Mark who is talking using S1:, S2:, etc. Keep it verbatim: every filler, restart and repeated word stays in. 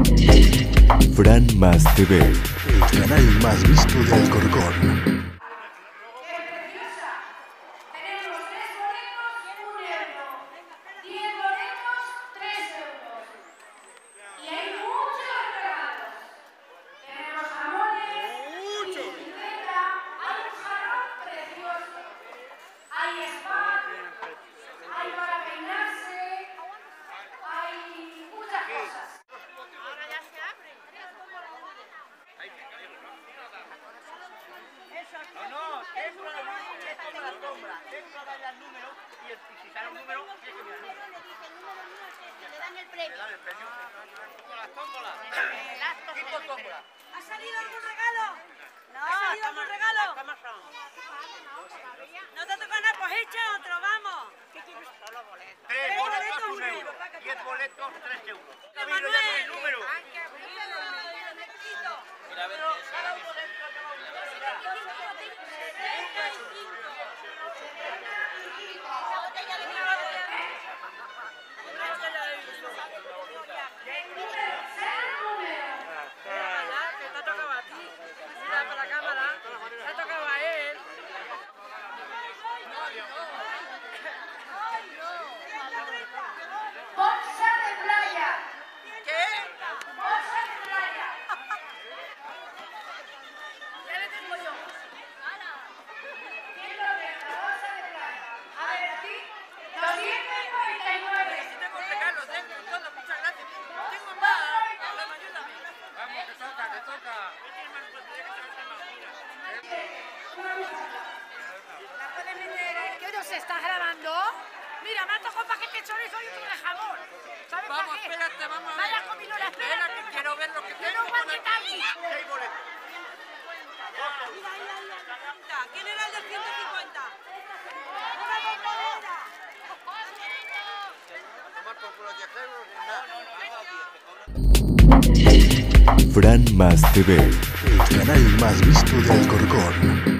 S1: Fran Más T V, el canal más visto de Alcorcón.
S2: No, no, dentro de la dentro de la sombra, dentro de el número y, el, y si sale un número, tiene que mirar.
S3: Le dan el premio.
S2: Le dan el premio. Con las tómbolas. Tipo tómbola.
S3: ¿Ha salido algún regalo?
S2: No,
S3: ¿Ha salido algún regalo?
S2: ¿Cómo son?
S3: No te toca nada, pues echa otro, vamos. ¿Qué quieres?
S2: Solo boletos. Tres boletos, un euro. Diez boletos, tres euros.
S3: ¡De Manuel!
S2: El número. Mira, a ver, cada uno dentro de cada uno.
S3: ¡Bolsa de playa!
S2: ¿Qué?
S3: ¡Bolsa de playa! Ya le tengo yo. ¿Quién lo ve? La bolsa de playa. A ver, a ti. doscientos cuarenta y nueve.
S2: Tengo regalos, tengo todo, muchas gracias. Tengo más. Ayúdame. Vamos, que toca, que toca.
S3: ¿Qué nos estás grabando? Mira, me ha tocado paquete de chorizo y otro de jamón. ¿Sabes
S2: Vamos,
S3: para qué?
S2: espérate, vamos a ver.
S3: Vaya comido la espera.
S2: Espera, que quiero ver lo que
S3: Quiero
S2: tengo
S3: un
S2: por
S3: guante
S2: aquí.
S3: aquí.
S2: Seis boletos.
S3: ¿Quién era el de ciento cincuenta?
S2: Tomar por culo diez euros y nada.
S1: Fran Más T V, el canal más visto de Alcorcón.